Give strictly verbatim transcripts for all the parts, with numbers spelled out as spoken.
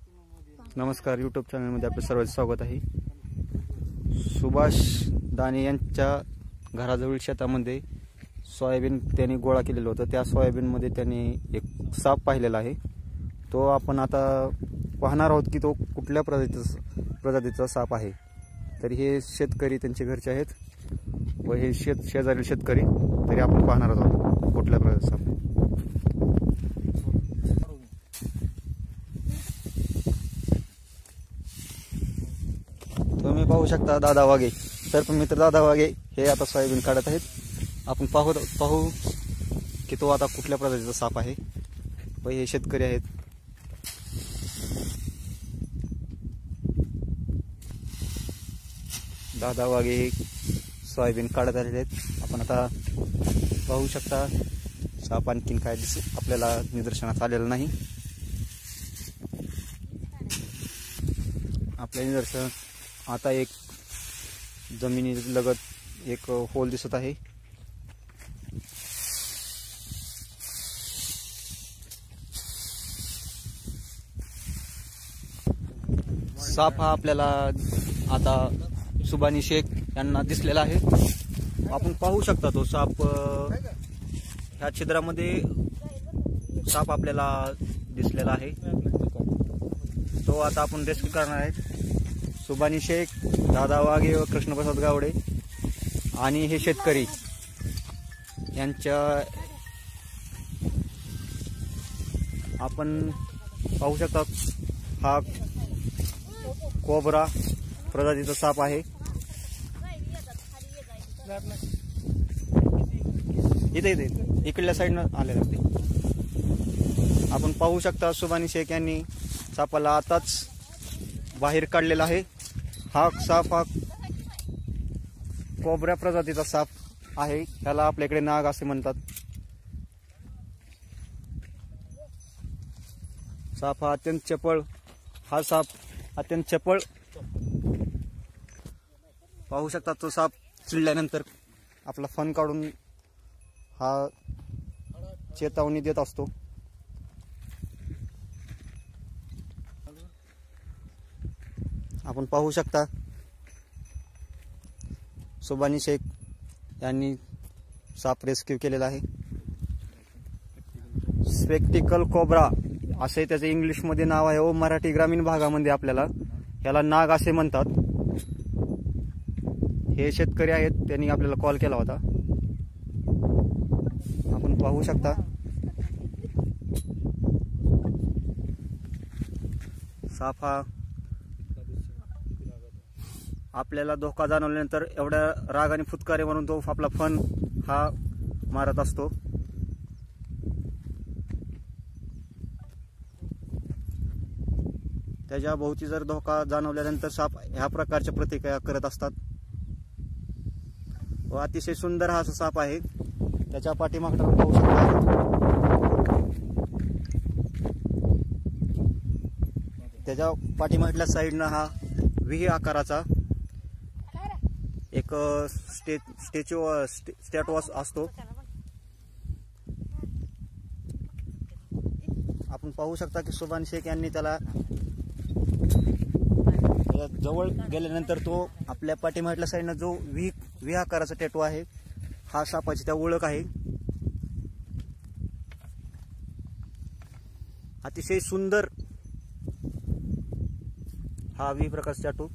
नमस्कार, यूट्यूब चॅनलमध्ये आपले सर्वांचे स्वागत आहे। सुभाष दाणे यांच्या घराजवळ शेतामध्ये सोयाबीन त्यांनी गोळा केलेलं होतं। त्या सोयाबीनमध्ये त्यांनी एक साप पाहिलेला आहे। तो आपण आता पाहणार आहोत की तो कुठल्या प्रजातीचा प्रजातीचा साप आहे। तर हे शेतकरी त्यांचे घरचे आहेत व हे शेत शेजारील शेतकरी, तरी आपण पाहणार आहोत कुठल्या प्रजातीचा साप आहे। तुम्ही पाहू शकता दादा वाघे, सर्प मित्र दादा वाघे हे आता सोयाबीन काढत आहेत। आपण पाहू पाहू की तो आता कुठल्या प्रजातीचा साप आहे व हे शेतकरी आहेत। दादा वाघे हे सोयाबीन काढत आलेले आहेत। आपण आता पाहू शकता साप आणखीन काय आपल्याला निदर्शनास आलेलं नाही। आपल्या निदर्शन आता एक जमिनी लगत एक होल दिसत आहे। साप हा आपल्याला आता सुभानी शेख यांना दिसलेला आहे। आपण पाहू शकता तो साप ह्या छिद्रामध्ये साप आपल्याला दिसलेला आहे। तो आता आपण रेस्क्यू करणार आहे। सुभानी शेख, दादा वाघे व कृष्णप्रसाद गावडे आणि हे शेतकरी यांच्या आपण पाहू शकता हा कोबरा प्रजातीचा साप आहे। इथे इथे इकडल्या साईडनं आलेला ते आपण पाहू शकता। सुभानी शेख यांनी सापाला आताच बाहेर काढलेला आहे। हा साप हा कोबरा प्रजातीचा साप आहे। त्याला आपल्याकडे नाग असे म्हणतात। साप हा अत्यंत चपळ हा साप अत्यंत चपळ पाहू शकता। तो साप चिडल्यानंतर आपला फण काढून हा चेतावणी देत असतो। आपण पाहू शकता सुभानी शेख यांनी साप रेस्क्यू केलेला आहे। स्पेक्टिकल कोब्रा असे त्याचे इंग्लिश मध्ये नाव आहे व मराठी ग्रामीण भागामध्ये आपल्याला याला नाग असे म्हणतात। हे शेतकरी आहेत, त्यांनी आपल्याला कॉल केला होता। आपण पाहू शकता साप हा आपल्याला धोका जाणवल्यानंतर एवढ्या रागाने फुटकारे म्हणून तो आपला फण हा मारत असतो। त्याच्या भोवती जर धोका जाणवल्यानंतर साप ह्या प्रकारच्या प्रतिक्रिया करत असतात व अतिशय सुंदर हा साप आहे। त्याच्या पाठीमागं आपण पाहू शकता त्याच्या पाठीमागल्या साईडनं हा व्ही आकाराचा एक स्टे स्टॅच्यू स्टॅच्यू असतो। आपण पाहू शकता की सुभानी शेख यांनी त्याला जवळ गेल्यानंतर तो आपल्या पाठीमागल्या साईडनं जो व्ही व्ही आकाराचा टॅटू आहे हा सापाची त्या ओळख आहे। अतिशय सुंदर हा व्ही प्रकारचा टॅटू।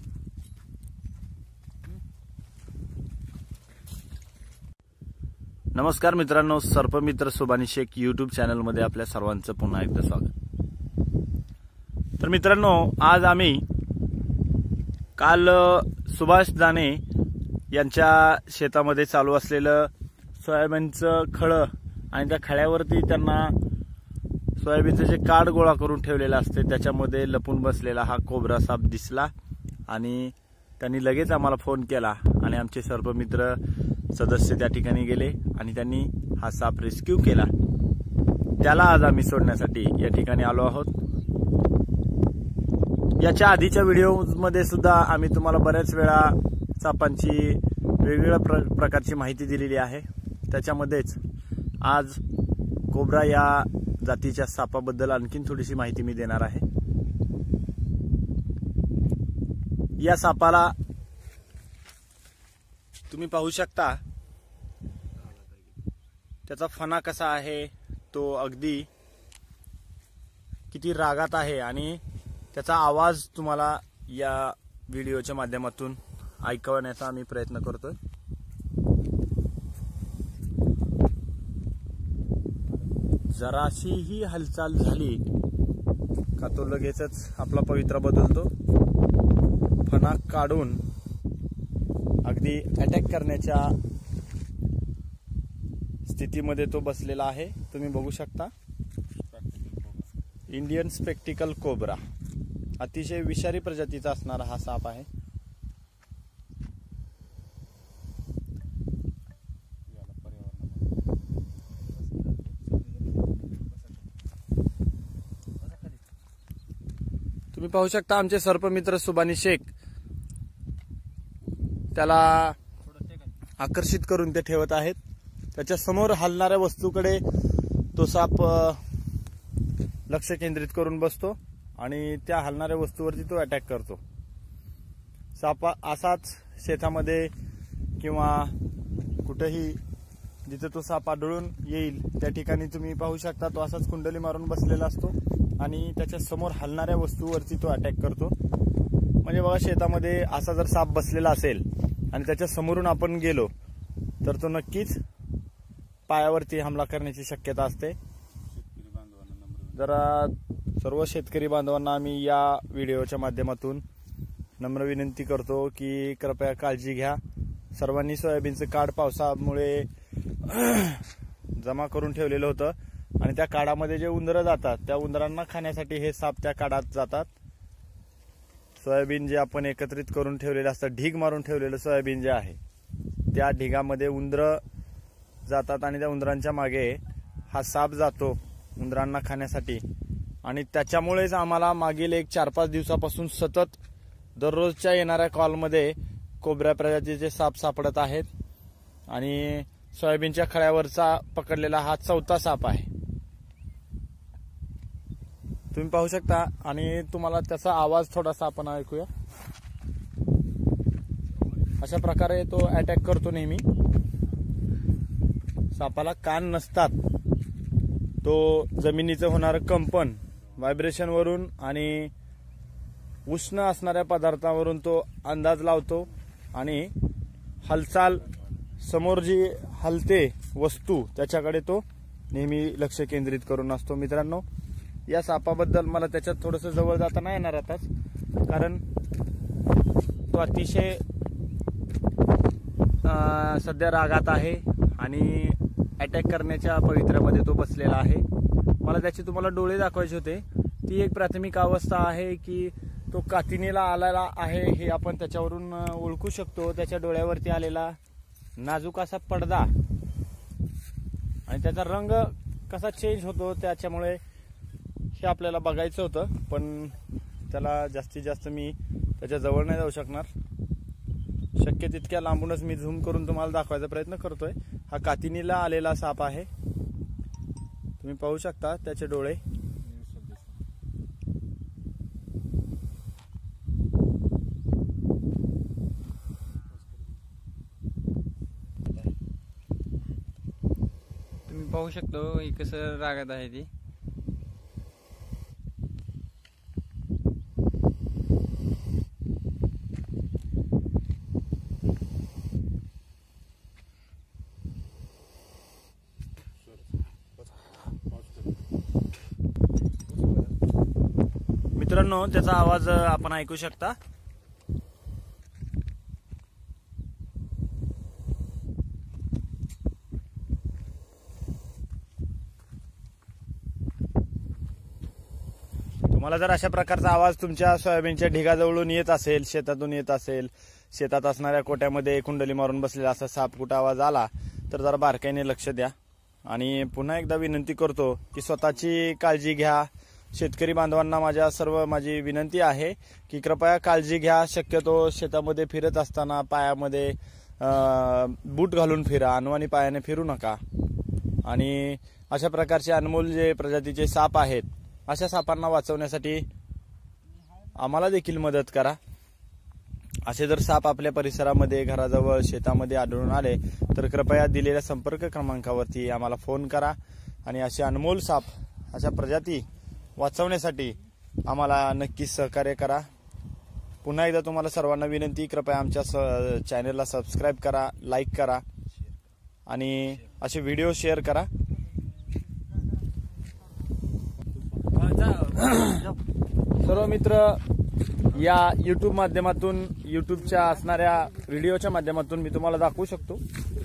नमस्कार मित्रांनो, सर्पमित्र सुभानी शेख यूट्यूब चॅनल मध्ये आपल्या सर्वांचं पुन्हा एकदा स्वागत। तर मित्रांनो, आज आम्ही काल सुभाष दाणे यांच्या शेतामध्ये चालू असलेलं सोयाबीनचं खळं आणि त्या खळ्यावरती त्यांना सोयाबीनचं जे काड गोळा करून ठेवलेलं असते त्याच्यामध्ये लपून बसलेला हा कोबरा साप दिसला आणि त्यांनी लगेच आम्हाला फोन केला आणि आमचे सर्पमित्र सदस्य त्या ठिकाणी गेले आणि त्यांनी हा साप रेस्क्यू केला। त्याला आज आम्ही सोडण्यासाठी या ठिकाणी आलो आहोत। याच्या आधीच्या व्हिडिओमध्ये सुद्धा आम्ही तुम्हाला बऱ्याच वेळा सापांची वेगवेगळ्या प्र प्रकारची माहिती दिलेली आहे। त्याच्यामध्येच आज कोब्रा या जातीच्या सापाबद्दल आणखीन थोडीशी माहिती मी देणार आहे। या सापाला तुम्ही पाहू शकता त्याचा फणा कसा आहे, तो अगदी किती रागात आहे आणि त्याचा आवाज तुम्हाला या व्हिडिओच्या माध्यमातून ऐकवण्याचा आम्ही प्रयत्न करतोय। जराशीही हालचाल झाली का तो लगेचच आपला पवित्रा बदलतो, फणा काढून अगदी अटॅक करण्याच्या स्थितीमध्ये तो बसलेला आहे। तुम्ही बघू शकता इंडियन स्पेक्टिकल कोब्रा, अतिशय विषारी प्रजातीचा असणारा हा साप आहे। तुम्ही पाहू शकता आमचे सर्पमित्र सुभानी शेख त्याला आकर्षित करून ते ठेवत आहेत। त्याच्या समोर हलणाऱ्या वस्तूकडे तो साप लक्ष केंद्रित करून बसतो आणि त्या हलणाऱ्या वस्तूवरती तो अटॅक करतो। साप असाच शेतामध्ये किंवा कुठेही जिथे तो साप आढळून येईल त्या ठिकाणी तुम्ही पाहू शकता तो असाच कुंडली मारून बसलेला असतो आणि त्याच्या समोर हलणाऱ्या वस्तूवरती तो अटॅक करतो। म्हणजे बघा शेतामध्ये असा जर साप बसलेला असेल आणि त्याच्या समोरून आपण गेलो तर तो नक्कीच पायावरती हमला करण्याची शक्यता असते। जरा सर्व शेतकरी बांधवांना आम्ही या व्हिडिओच्या माध्यमातून नम्र विनंती करतो की कृपया काळजी घ्या। सर्वांनी सोयाबीनचं काढ पावसामुळे जमा करून ठेवलेलं होतं आणि त्या काढामध्ये जे उंदरं जातात त्या उंदरांना खाण्यासाठी हे साप त्या काढात जातात। सोयाबीन जे आपण एकत्रित करून ठेवलेलं असतं, ढीग मारून ठेवलेलं सोयाबीन जे आहे त्या ढिगामध्ये उंदरं जातात आणि त्या उंदरांच्या मागे हा साप जातो उंदरांना खाण्यासाठी आणि त्याच्यामुळेच आम्हाला मागील एक चार पाच दिवसापासून सतत दररोजच्या येणाऱ्या कॉलमध्ये कोब्रा प्रजातीचे साप सापडत आहेत आणि सोयाबीनच्या खळ्यावरचा पकडलेला हा चौथा साप आहे। तुम्ही पाहू शकता आणि तुम्हाला त्याचा आवाज थोडासा आपण ऐकूया। अशा प्रकारे तो अटॅक करतो नेहमी। सापाला कान नसतात, तो जमिनीचं होणारं कंपन व्हायब्रेशन वरून आणि उष्ण असणाऱ्या पदार्थावरून तो अंदाज लावतो आणि हालचाल समोर जी हलते वस्तू त्याच्याकडे तो नेहमी लक्ष केंद्रित करून असतो। मित्रांनो, या सापाबद्दल मला त्याच्यात थोडंसं जवळ जाता नाही येणार आताच, कारण तो अतिशय सध्या रागात आहे आणि अटॅक करण्याच्या पवित्र्यामध्ये तो बसलेला आहे। मला त्याचे तुम्हाला डोळे दाखवायचे होते। ती एक प्राथमिक अवस्था आहे की तो कातिनीला आलेला आहे हे आपण त्याच्यावरून ओळखू शकतो। त्याच्या डोळ्यावरती आलेला नाजूक असा पडदा आणि त्याचा रंग कसा चेंज होतो त्याच्यामुळे हे आपल्याला बघायचं होतं, पण त्याला जास्तीत जास्त मी त्याच्या जवळ नाही जाऊ शकणार। शक्य तितक्या लांबूनच मी झूम करून तुम्हाला दाखवायचा प्रयत्न करतोय। हा कातिनीला आलेला साप आहे, तुम्ही पाहू शकता त्याचे डोळे। तुम्ही पाहू शकतो ही कसं रागात आहे ती। मित्रांनो, त्याचा आवाज आपण ऐकू शकता। तुम्हाला जर अशा प्रकारचा आवाज तुमच्या सोयाबीनच्या ढिगाजवळून येत असेल, शेतातून येत असेल, शेतात असणाऱ्या कोट्यामध्ये कुंडली मारून बसलेला असा साप कुठं आवाज आला तर जरा बारकाईने लक्ष द्या। आणि पुन्हा एकदा विनंती करतो की स्वतःची काळजी घ्या। शेतकरी बांधवांना माझ्या सर्व माझी विनंती आहे की कृपया काळजी घ्या। शक्यतो शेतामध्ये फिरत असताना पायामध्ये बूट घालून फिरा, अनवाणी पायाने फिरू नका। आणि अशा प्रकारचे अनमोल जे प्रजातीचे साप आहेत अशा सापांना वाचवण्यासाठी आम्हाला देखील मदत करा. असे जर साप आपल्या परिसरामध्ये, घराजवळ, शेतामध्ये आढळून आले तर कृपया दिलेल्या संपर्क क्रमांकावरती आम्हाला फोन करा आणि असे अनमोल साप, अशा प्रजाती वाचवण्यासाठी आम्हाला नक्कीच सहकार्य करा. पुन्हा एकदा तुम्हाला सर्वांना विनंती, कृपया आमच्या चॅनलला सबस्क्राईब करा, लाईक करा आणि असे व्हिडिओ शेअर करा. सर्व मित्र, या यूट्यूब माध्यमातून, यूट्यूबच्या असणाऱ्या व्हिडिओच्या माध्यमातून मी तुम्हाला दाखवू शकतो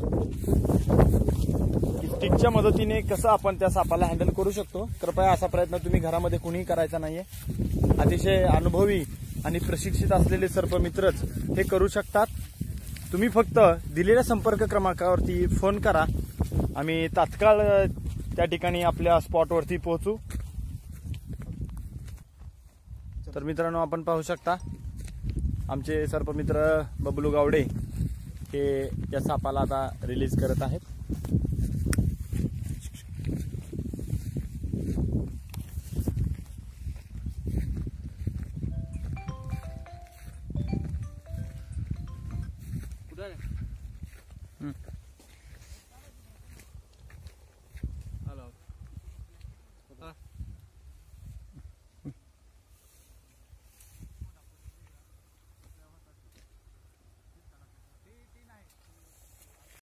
की स्टिकच्या मदतीने कसं आपण त्या सापाला हँडल करू शकतो. कृपया असा प्रयत्न तुम्ही घरामध्ये कुणीही करायचा नाहीये. अतिशय अनुभवी आणि प्रशिक्षित असलेले सर्पमित्रच हे करू शकतात. तुम्ही फक्त दिलेल्या संपर्क क्रमांकावरती फोन करा, आम्ही तात्काळ त्या ठिकाणी आपल्या स्पॉटवरती पोहोचू. तर मित्रांनो, आपण पाहू शकता आमचे सर्पमित्र बबलू गावडे हे या सापाला आता रिलीज करत आहेत. कुठं आहे?